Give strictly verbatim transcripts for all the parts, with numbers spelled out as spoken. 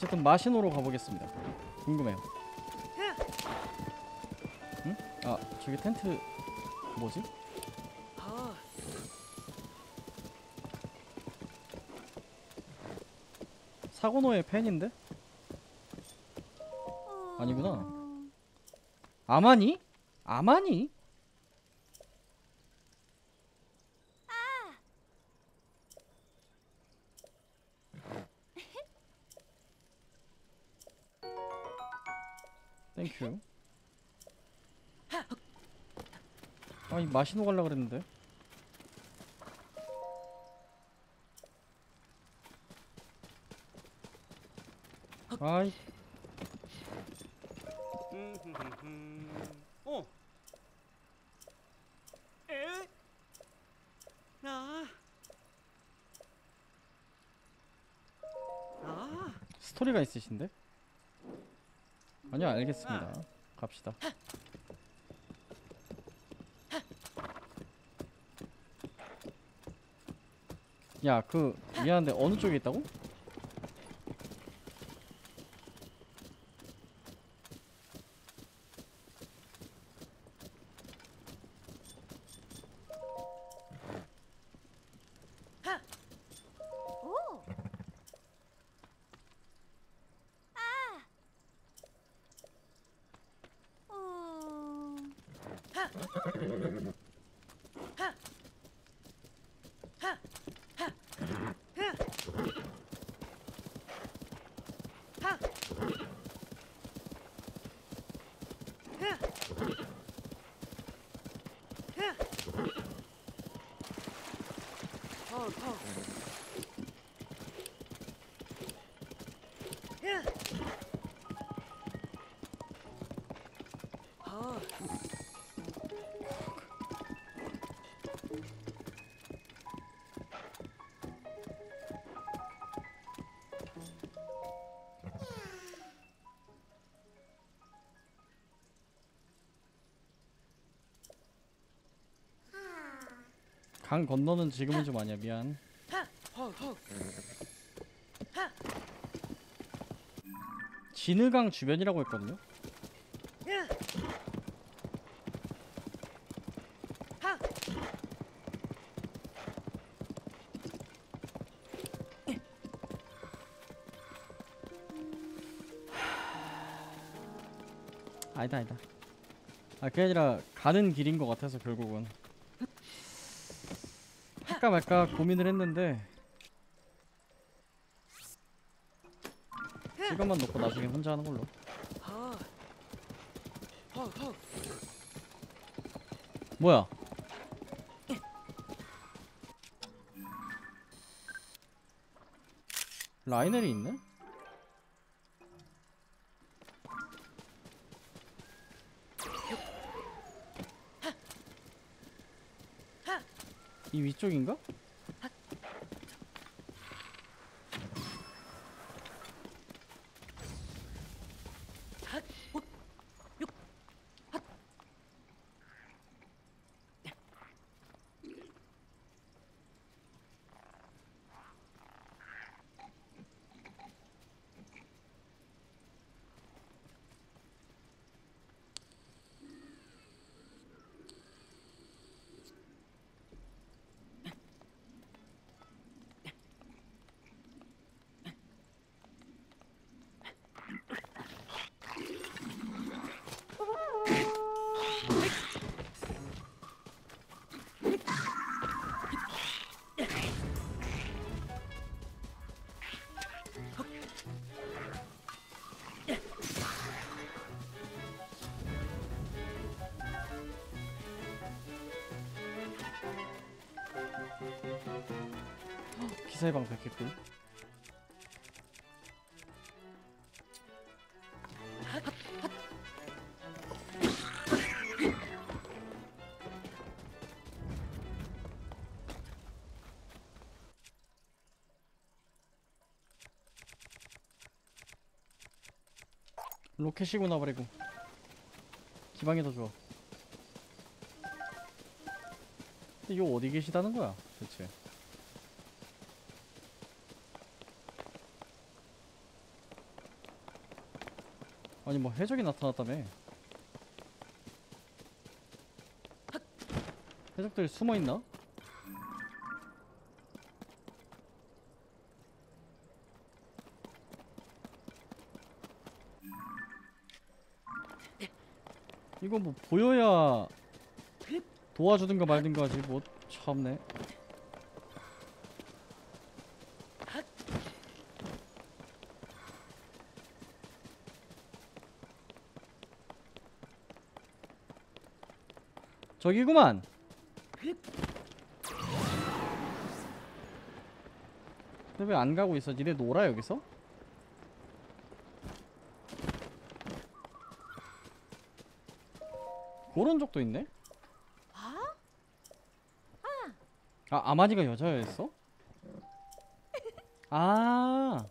어쨌든 마시노로 가보겠습니다. 궁금해요. 응? 아 저기 텐트 뭐지? 사고노의 팬인데? 아니구나. 아마니? 아마니? 땡큐. 아이 마시노 갈라 그랬는데. 아이 어. 에? 나. 아. 스토리가 있으신데? 아니요 알겠습니다. 갑시다. 야 그 미안한데 어느 쪽에 있다고? 강 건너는 지금은 좀 아니야. 미안. 진흙강 주변이라고 했거든요. 아니다 아니다. 아 그게 아니라 가는 길인 것 같아서 결국은 할까 말까 고민을 했는데 시간만 놓고 나중에 혼자 하는 걸로. 뭐야? 라이넬이 있네? 이 위쪽인가? 기사의 방패 개꿀. 로켓이구나 버리고 기방이 더 좋아. 근데 이거 어디 계시다는 거야 대체? 아니 뭐 해적이 나타났다며. 해적들이 숨어있나? 이거 뭐 보여야 도와주든가 말든가 하지 뭐. 참네. 저기구만. 근데 왜 안 가고 있어? 니네 놀아 여기서? 그런 적도 있네? 아, 아마니가 여자였어? 아,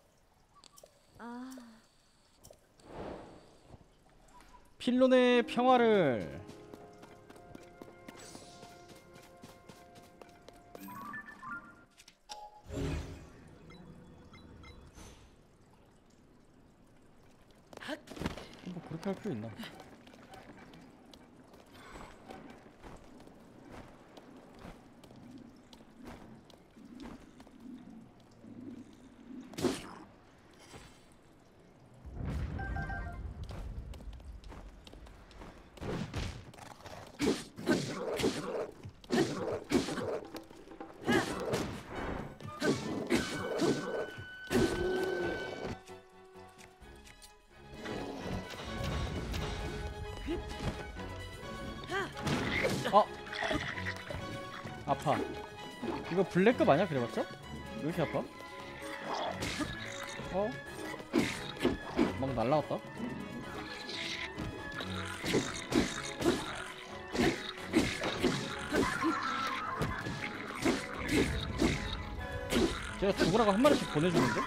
필론의 평화를. 뭐 그렇게 할 필요 있나? 어! 아파. 이거 블랙급 아니야? 그래봤자? 왜 이렇게 아파? 어? 막 날라왔다. 제가 죽으라고 한 마리씩 보내주는데?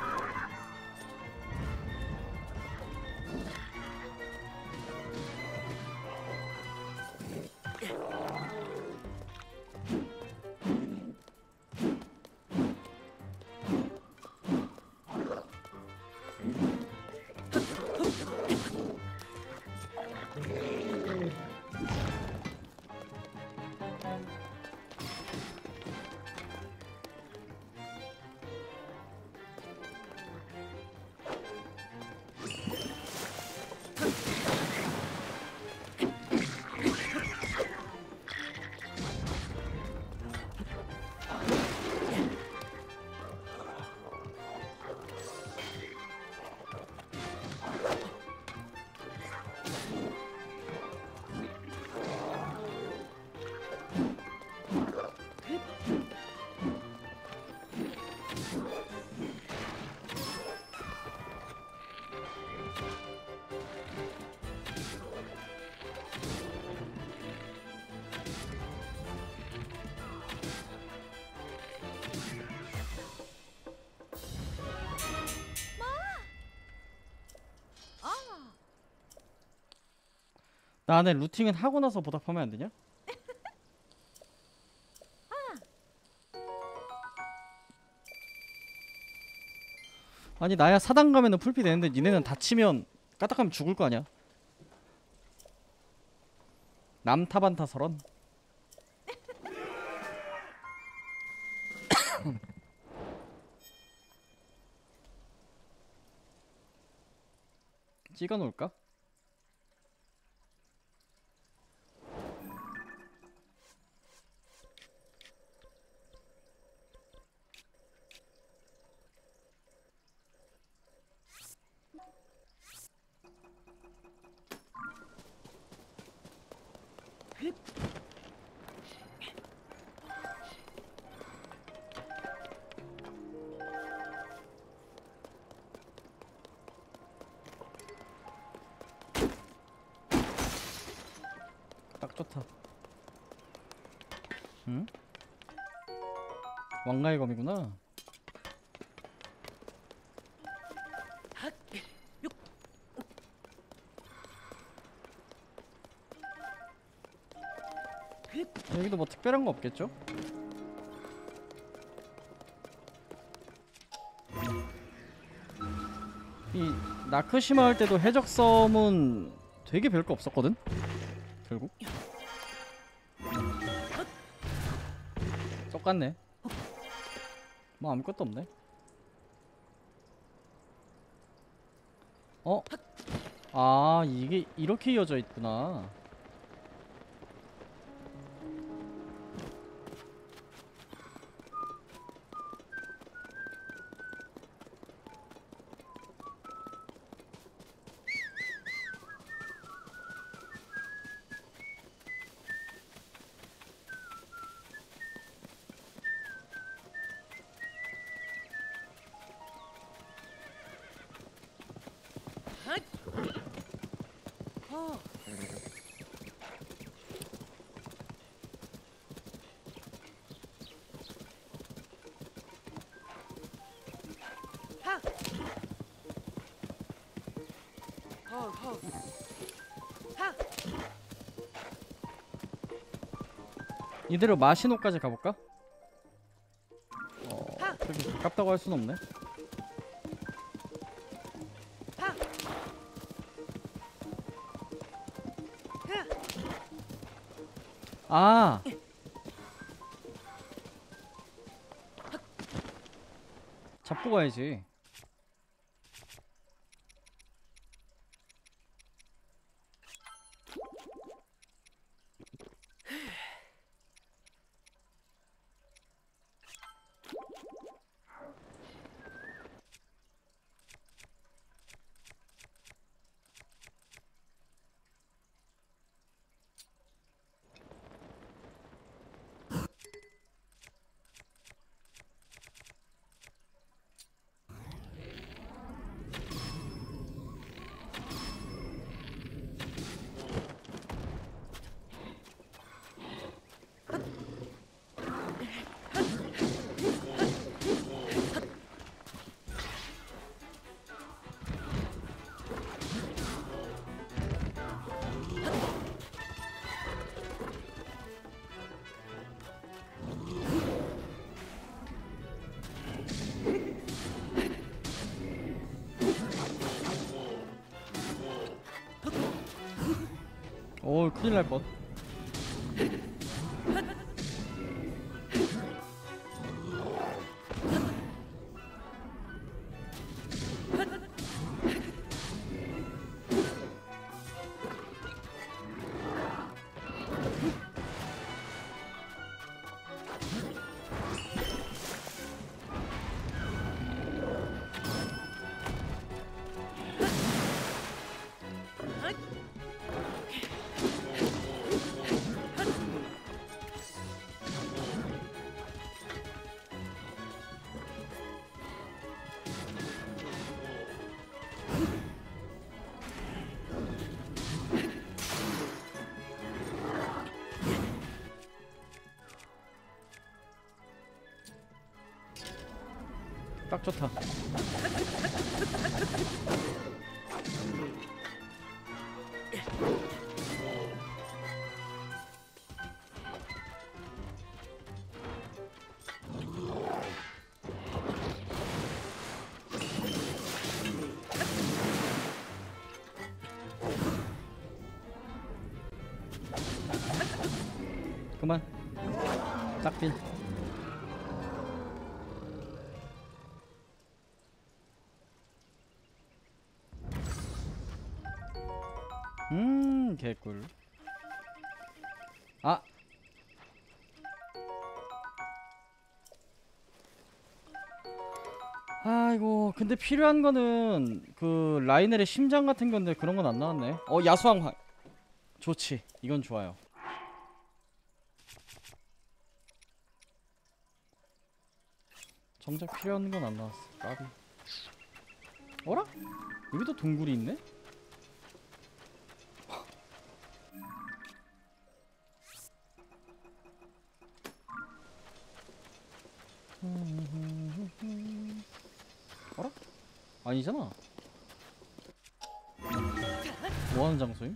나내 루팅은 하고 나서 보답하면 안 되냐? 아니 나야 사당 가면은 풀피 되는데 니네는 다치면 까딱하면 죽을 거 아니야. 남타반타 설원. 찍어 놓을까? 딱 좋다. 응? 왕가의 검이구나. 여기도 뭐 특별한 거 없겠죠? 이 나크시마 할 때도 해적섬은 되게 별거 없었거든? 결국 똑같네. 뭐 아무것도 없네. 어? 아 이게 이렇게 이어져 있구나. 어. 하. 호, 호. 하. 이대로 마시노까지 가볼까? 어... 그렇게 가깝다고 할 순 없네. 아! 잡고 가야지. 오, 큰일 날 뻔. 딱 좋다. 그만. 딱딜. 음, 개꿀. 아, 아이고, 근데 필요한 거는 그 라이넬의 심장 같은 건데 그런 건 안 나왔네. 어, 야수왕화. 좋지. 이건 좋아요. 정작 필요한 건 안 나왔어. 까비. 어라? 여기도 동굴이 있네? 어라? 아니잖아. 뭐하는 장소임?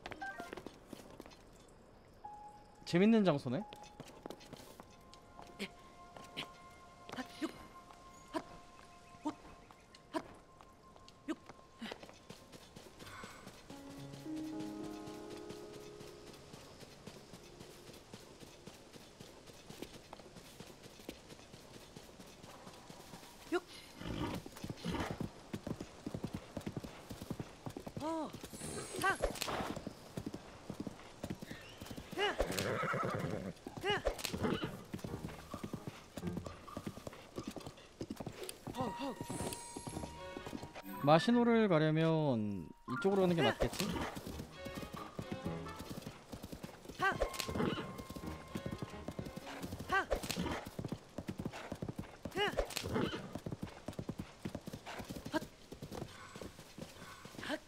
재밌는 장소네? 어. 하. 야. 야. 허, 허. 마시노를 가려면 이쪽으로 가는 게 맞겠지? 하. 하. 야. 핫. 핫.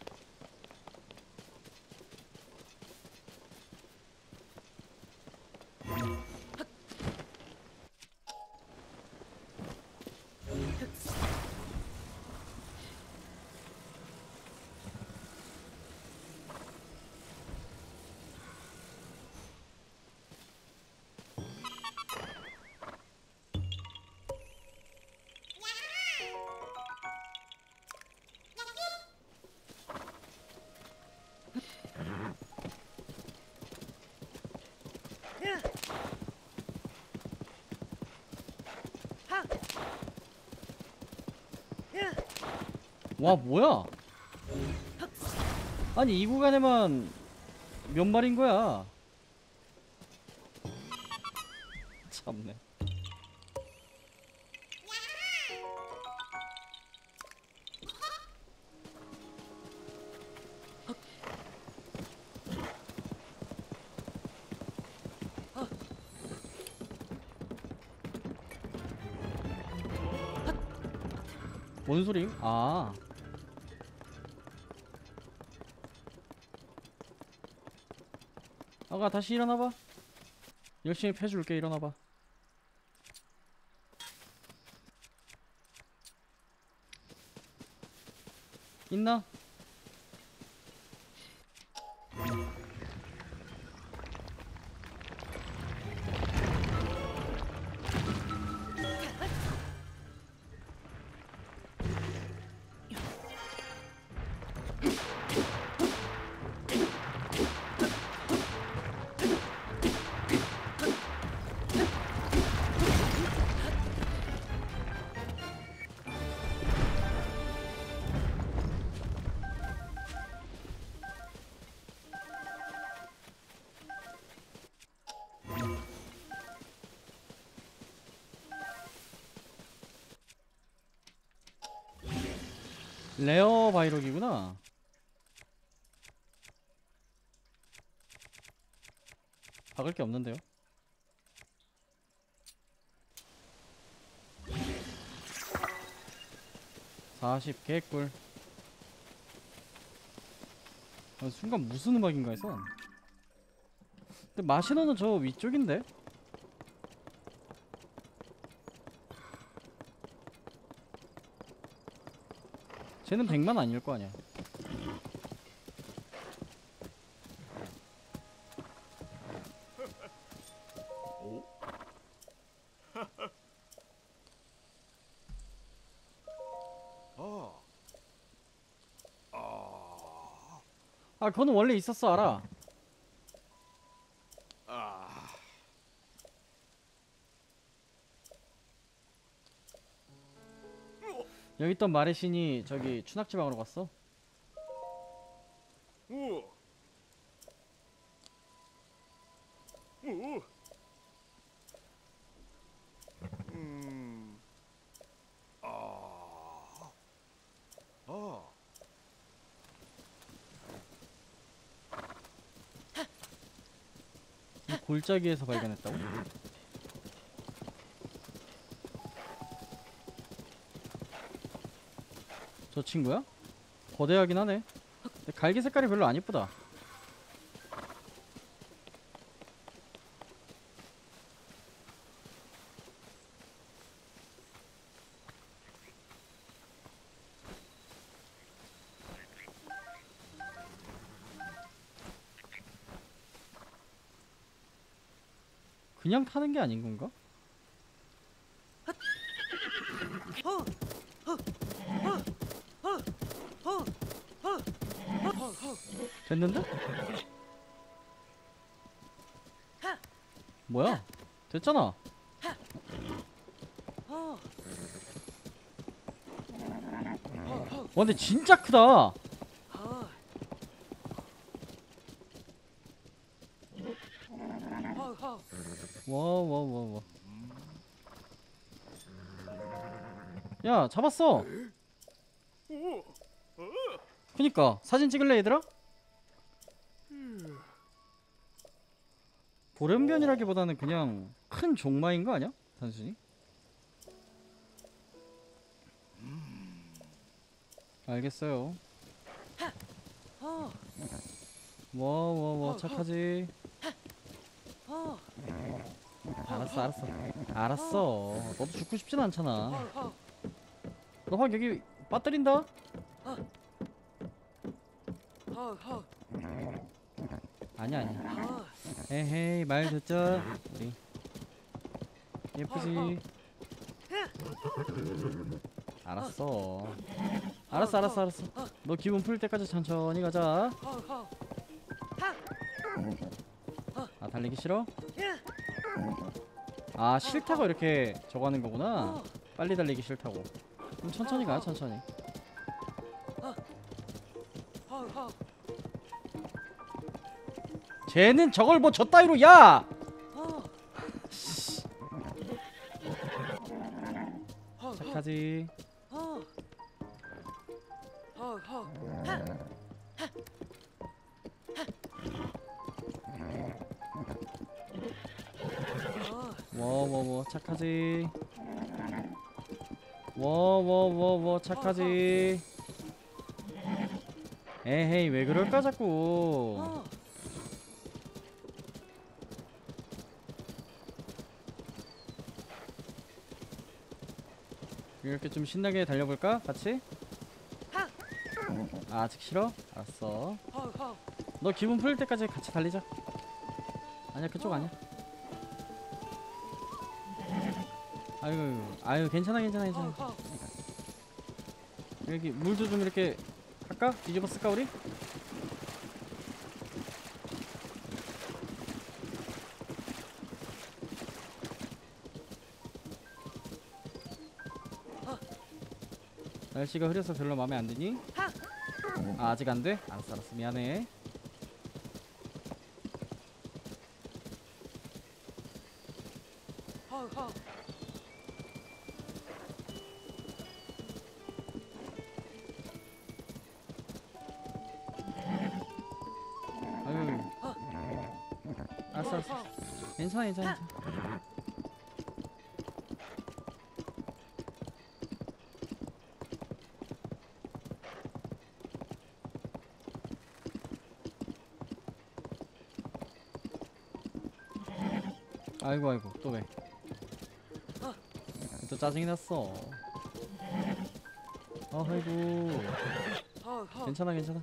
야. 하. 야. 와 뭐야? 아니 이 구간에만 몇 마리인 거야? 참네. 뭔 소림? 아. 아가 다시 일어나봐. 열심히 패줄게. 일어나봐. 있나? 레어 바이럭이구나. 박을 게 없는데요. 사십 개꿀. 아, 순간 무슨 음악인가 해서. 근데 마시너는 저 위쪽인데? 쟤는 백만 아닐 거 아니야. 아, 그거는 원래 있었어, 알아. 여기 있던 마레신이 저기 추낙지방으로 갔어. 오. 오. 음. 아. 아. 이 골짜기에서 발견했다고? 저 친구야? 거대하긴 하네. 근데 갈기 색깔이 별로 안 이쁘다. 그냥 타는 게 아닌 건가? 허. 허. 허. 허. 허. 허. 허. 허. 됐는데? 하. 뭐야? 됐잖아. 허. 허. 허. 와 근데 진짜 크다. 허. 와와와와. 야 잡았어. 오. 그니까 사진 찍을래 얘들아? 돌연변이라기보다는 그냥 큰 종마인 거 아니야? 단순히? 알겠어요. 어, 와와와 착하지. 어, 알았어 알았어 알았어. 너도 죽고 싶진 않잖아. 어, 어, 너 확 여기 빠뜨린다. 어, 어, 아니야 아니야. 어, 에헤이 말 듣자 우리. 예쁘지. 알았어 알았어 알았어 알았어. 너 기분 풀 때까지 천천히 가자. 어, 어, 아 달리기 싫어? 야, 아 싫다고 이렇게 저거 하는 거구나. 어, 빨리 달리기 싫다고. 그럼 천천히 가 천천히. 어, 어, 쟤는 저걸 뭐 저 따위로 야! 어, 어, 착하지. 어, 어, 어, 어, 워워워 착하지. 워워워워 착하지. 에헤이 왜 그럴까 자꾸. 어, 이렇게 좀 신나게 달려볼까? 같이? 아, 아직 싫어? 알았어. 어, 어, 너 기분 풀릴 때까지 같이 달리자. 아니야 그쪽 아니야. 아이고 아유 괜찮아 괜찮아 괜찮아. 어, 어, 여기 물도 좀 이렇게 할까? 뒤집어 쓸까 우리? 날씨가 흐려서 별로 마음에 안 드니? 아, 아직 안 돼? 알았어 알았어 미안해. 어, 어, 아유 알았어 알았어 어, 괜찮아 괜찮아 괜찮아. 아이고 아이고 또 왜? 또 짜증이 났어. 아 아이고 어, 어, 괜찮아 괜찮아.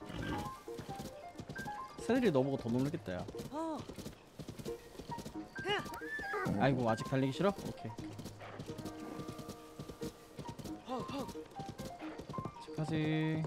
새들이 너보고 더 놀라겠다 야. 어, 아이고 아직 달리기 싫어? 오케이 어, 어, 착하지.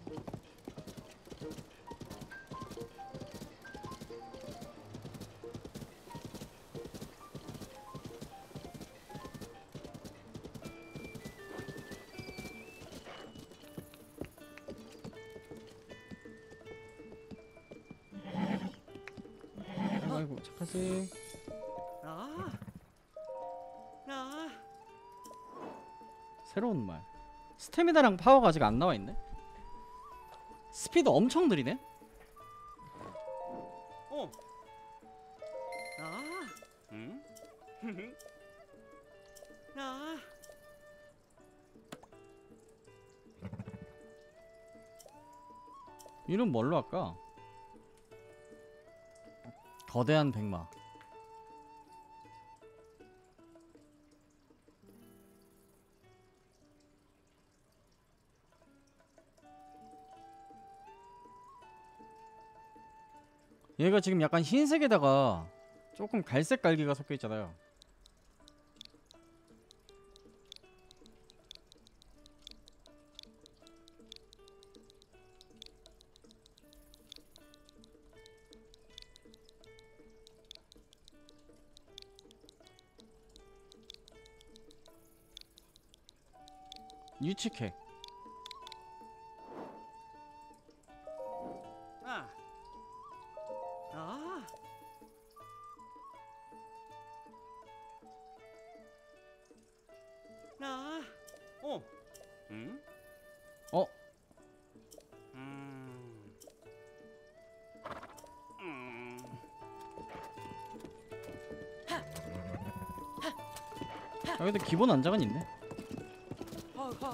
아이고, 아이고 착하지. 아, 아, 새로운 말. 스태미나랑 파워가 아직 안 나와 있네. 스피드 엄청 느리네. 어, 아, 응? 아, 이름 뭘로 할까? 거대한 백마. 얘가 지금 약간 흰색에다가 조금 갈색 갈기가 섞여 있잖아요. 유치해. 아, 아, 음? 어? 음. 음. 아 근데 기본 안장은 있네. 허허.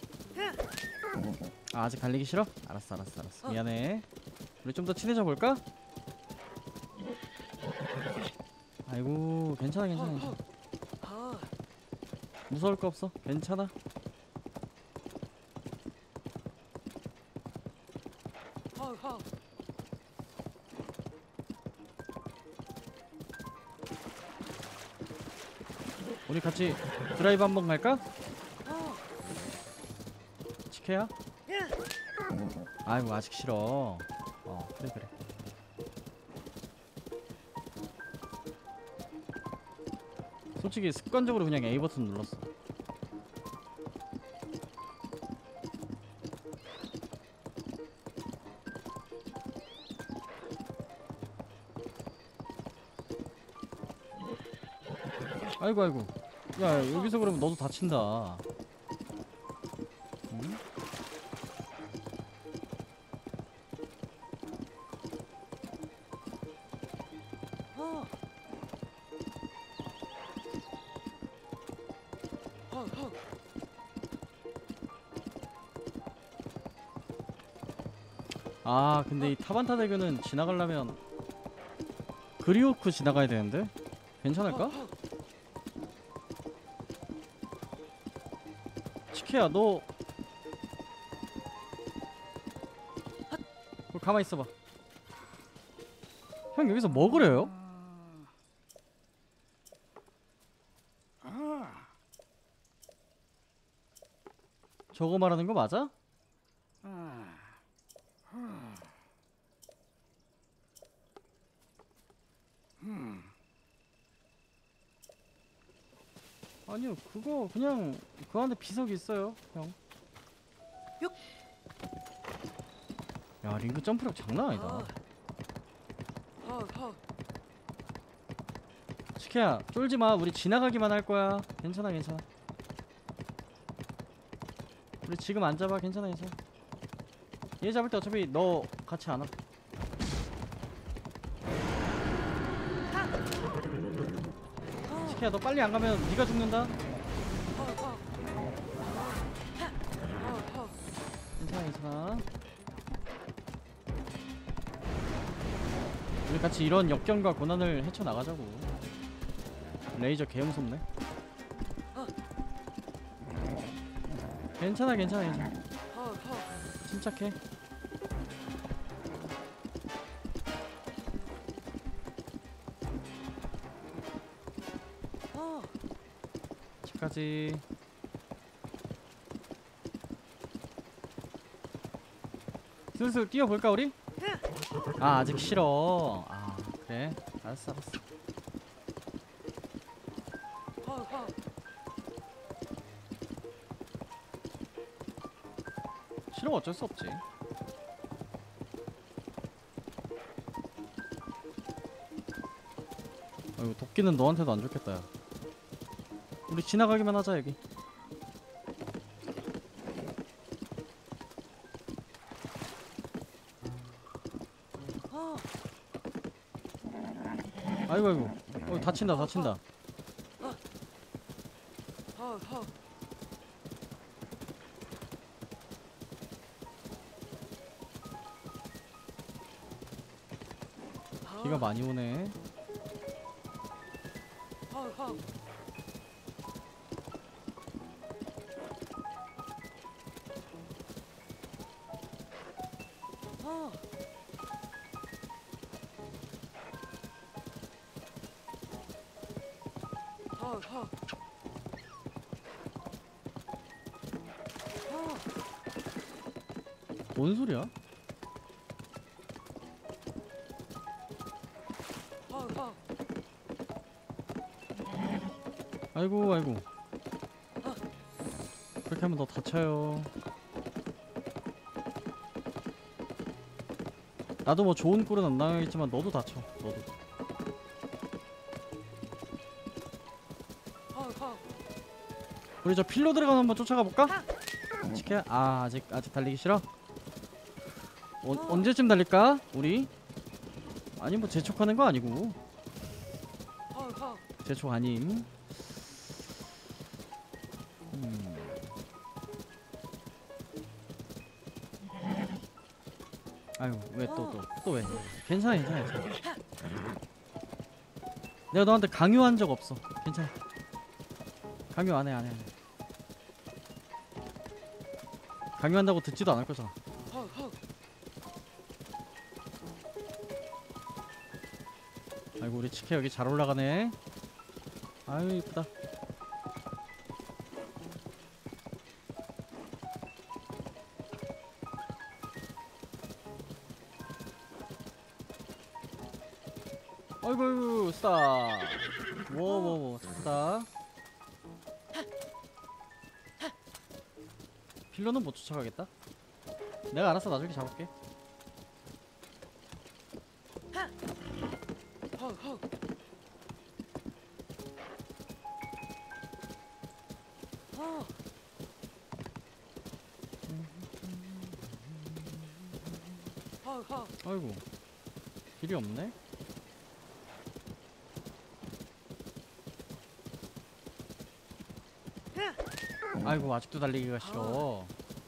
아, 아직 달리기 싫어? 알았어 알았어 알았어. 어. 미안해. 우리 좀 더 친해져 볼까? 아이고 괜찮아 괜찮아 괜찮아. 허. 무서울 거 없어. 괜찮아. 허허. 우리 같이 드라이브 한번 갈까? 어. 치케야? 아이고 아직 싫어. 어 그래 그래. 솔직히 습관적으로 그냥 A 버튼 눌렀어. 아이고 아이고. 야 여기서 그러면 너도 다친다. 응? 어. 허허. 아 근데 이 타반타 대교는 지나가려면 그리오크 지나가야 되는데 괜찮을까? 허허. 치케야 너 어, 가만히 있어봐. 형 여기서 뭐 그래요? 저거 말하는 거 맞아? 아니요 그거 그냥 그 안에 비석이 있어요 형. 육. 야 링크 점프력 장난 아니다. 허허. 치케야 쫄지마. 우리 지나가기만 할 거야. 괜찮아 괜찮아. 우리 지금 안 잡아. 괜찮아 괜찮아. 얘 잡을 때 어차피 너 같이 안 와. 치케야 너 빨리 안 가면 네가 죽는다. 허허. 허허. 괜찮아 괜찮아. 우리 같이 이런 역경과 고난을 헤쳐나가자고. 레이저 개무섭네. 어. 괜찮아 괜찮아 괜찮아. 허허. 침착해. 어. 집까지. 슬슬 뛰어볼까 우리? 아 아직 싫어. 아 그래 알았어 알았어. 허허. 싫으면 어쩔 수 없지. 아이고 도끼는 너한테도 안 좋겠다 야. 우리 지나가기만 하자 여기. 어. 아이고 아이고 어 다친다 다친다. 허허. 비가 많이 오네. 허허. 어. 허허. 어. 뭔 소리야? 허허. 아이고 아이고. 그렇게 하면 너 다쳐요. 나도 뭐 좋은 꼴은 안 당하겠지만 너도 다쳐. 너도. 허허. 우리 저 필로 들어가서 한번 쫓아가 볼까? 치켜야? 아 아직 아직 달리기 싫어? 어, 언제쯤 달릴까? 우리? 아니 뭐 재촉하는 거 아니고 허허 재촉 아님. 음. 아유 왜 또 또 또 왜? 괜찮아 괜찮아 괜찮아. 내가 너한테 강요한 적 없어. 괜찮아. 강요 안해 안해 안해. 강요한다고 듣지도 않을 거잖아. 허허 아이고 우리 치켜 여기 잘 올라가네. 아유 이쁘다. 아이고 아이고 스타. 워워워 스타. 필러는 못 쫓아가겠다. 내가 알아서 나중에 잡을게. 허허 어 허허 아이고 길이 없네. 아이고 아직도 달리기가 싫어.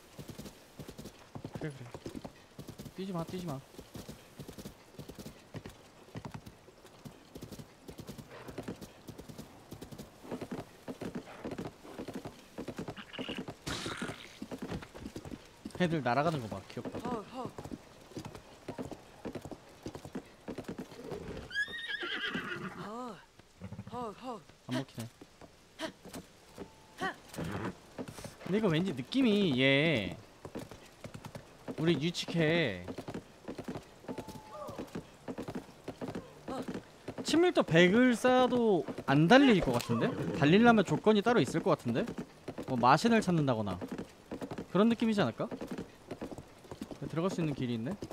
그래 그래 뛰지마 뛰지마. 애들 날아가는 거 봐 귀엽다. 허허 어 허허 안 먹히네. 근데 이거 왠지 느낌이 얘 우리 유치해. 친밀도 백을 쌓아도 안 달릴 것 같은데? 달리려면 조건이 따로 있을 것 같은데? 뭐 마신을 찾는다거나 그런 느낌이지 않을까? 들어갈 수 있는 길이 있네?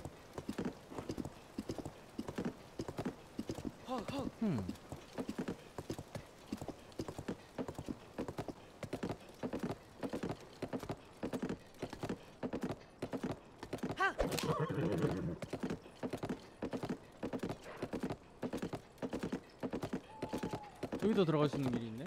허허 음. 하 여기도 들어갈 수 있는 길이 있네?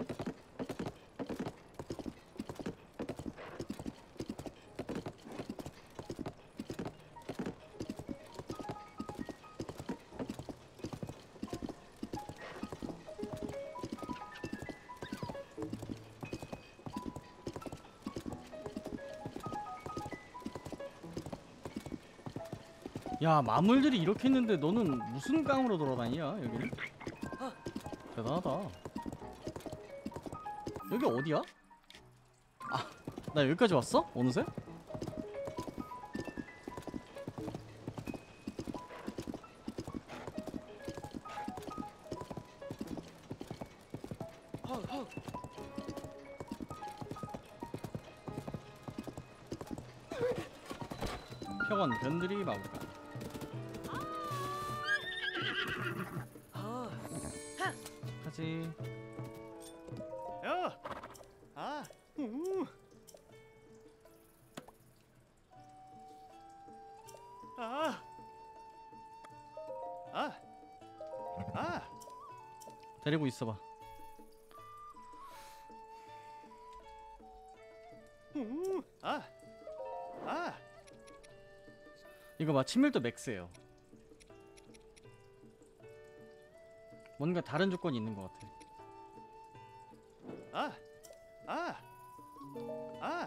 야 마물들이 이렇게 있는데 너는 무슨 깡으로 돌아다니냐 여기는? 대단하다. 여기 어디야? 아, 나 여기까지 왔어? 어느새? 허허 평원 변두리 마구간. 어 가지. 야! 아! 우! 아! 아! 아! 데리고 있어봐. 우! 아! 아! 이거 봐 친밀도 맥스예요. 뭔가 다른 조건이 있는 것 같아. 아! 아! 아!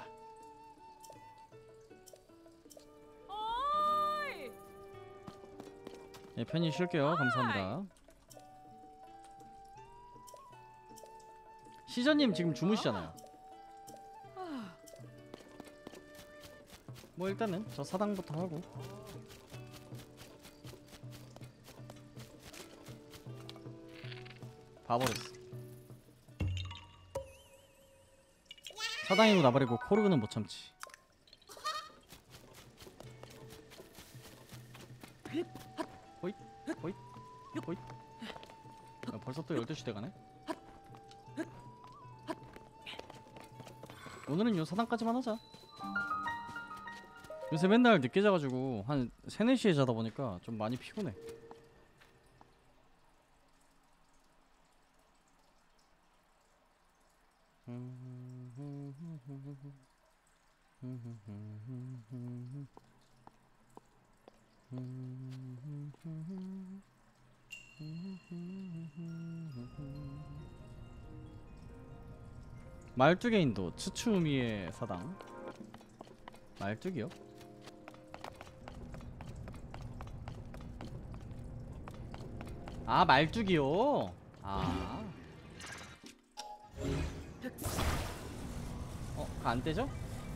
어이 네, 편히 쉴게요. 감사합니다. 시저님 지금 주무시잖아요. 뭐 일단은 저 사당부터 하고. 봐버렸어. 사당이고 나발이고 코르그는 못 참지. 호잇 호잇 호잇. 야, 벌써 또 열두 시 돼가네. 오늘은 요 사당까지만 하자. 요새 맨날 늦게 자가지고 한 세네 시에 자다 보니까 좀 많이 피곤해. 말뚝의 인도 츠츠우미의 사당. 말뚝이요? 아 말뚝이요? 아 어? 그거 안 떼죠?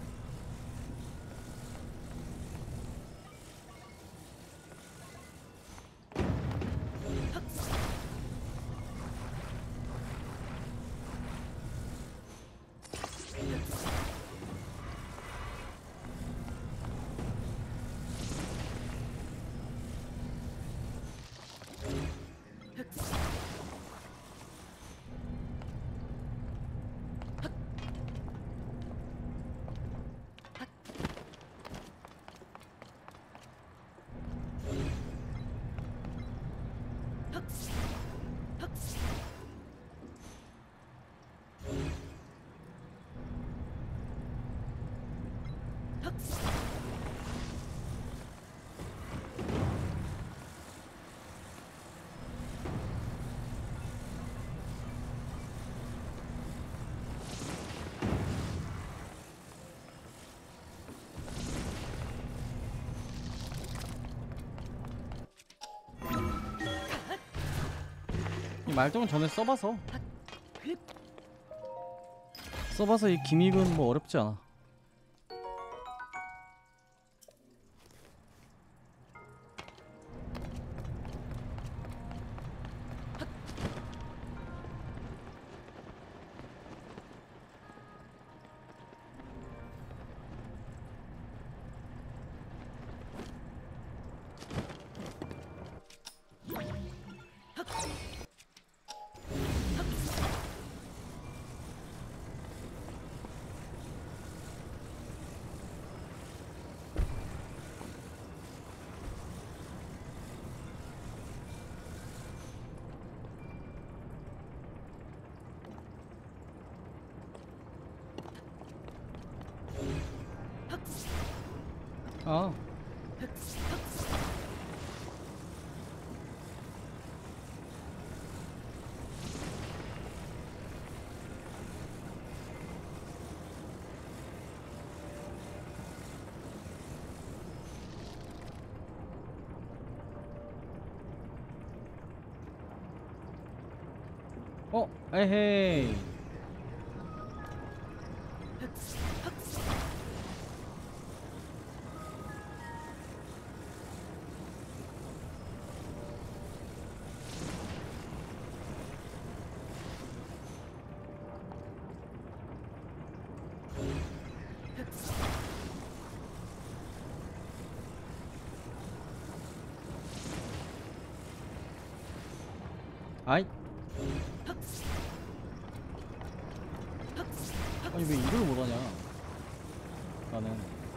이 말똥은 전에 써봐서 써봐서 이 기믹은 뭐 어렵지 않아. 아 어? 에헤이 아이 아니 왜 이걸 못하냐 나는.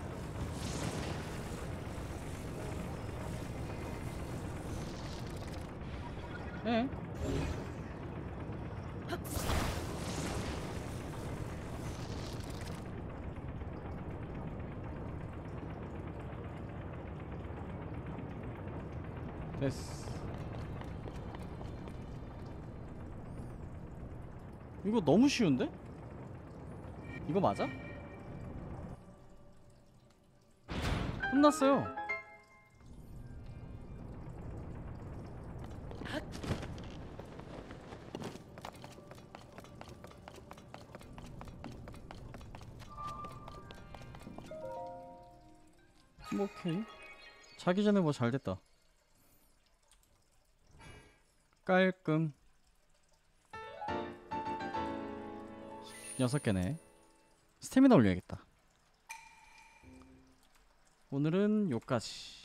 에? 됐어. 이거 너무 쉬운데? 이거 맞아? 끝났어요. 뭐 오케이. 자기 전에 뭐 잘됐다. 깔끔. 여섯 개네. 스태미나 올려야겠다. 오늘은 요까지.